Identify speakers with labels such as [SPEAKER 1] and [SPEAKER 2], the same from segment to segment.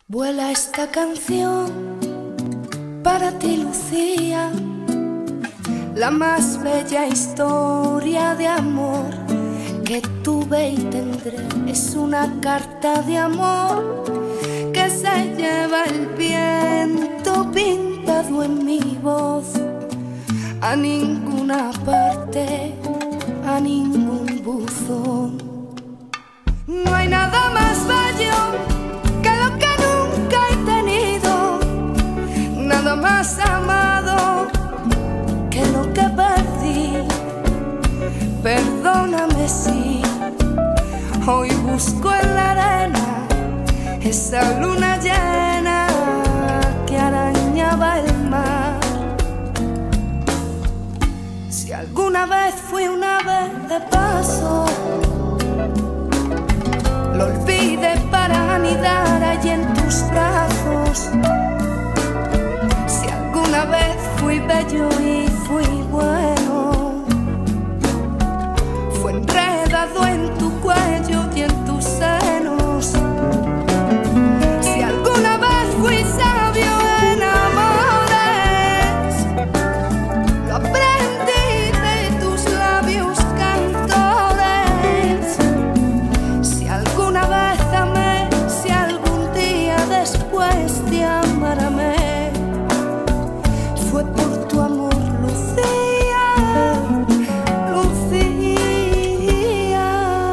[SPEAKER 1] Vuela esta canción para ti, Lucía, la más bella historia de amor que tuve y tendré. Es una carta de amor que se lleva el viento pintado en mi voz. A ninguna parte, a ningún buzón. No hay nada más bello que lo que nunca he tenido, nada más amado que lo que perdí. Perdóname si hoy busco en la arena esa luna llena que arañaba el mar. Si alguna vez fui una vez de paso, lo olvidé para anidar allí en tus brazos. Si alguna vez fui bello y fui bueno, fue enredado en tu cuello y en tus senos. Si alguna vez fui sabio en amores, lo aprendí de tus labios cantores. Si alguna vez amé, si algún día después de amar amé, fue por tu amor, Lucía, Lucía.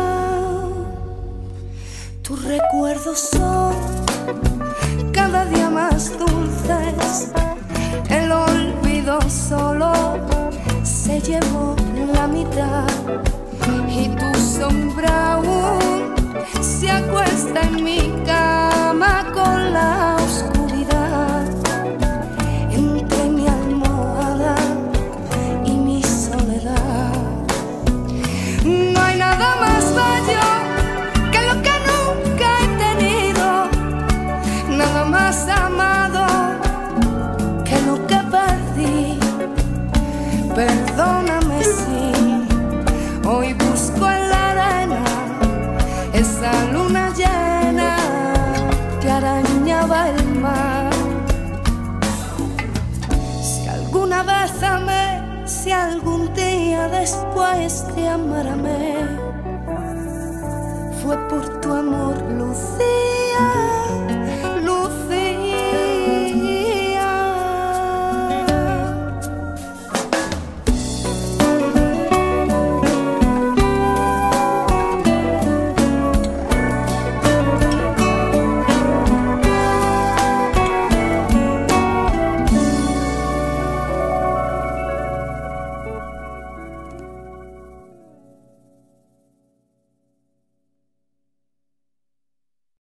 [SPEAKER 1] Tus recuerdos son cada día más dulces, el olvido solo se llevó la mitad y tu sombra aún se acuesta en mi cama con la oscuridad entre mi almohada y mi soledad. No hay nada más bello que lo que nunca he tenido, nada más amado que lo que perdí. Perdóname si hoy busco en la arena esa luna llena que arañaba el mar. Si alguna vez amé, si algún día después de amar amé, fue por tu amor, Lucía,